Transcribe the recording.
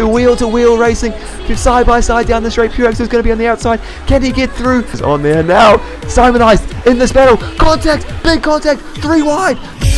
wheel-to-wheel racing, side by side down the straight. Purex is going to be on the outside. Can he get through? He's on there now. Simon Ice in this battle. Contact, big contact, 3 wide.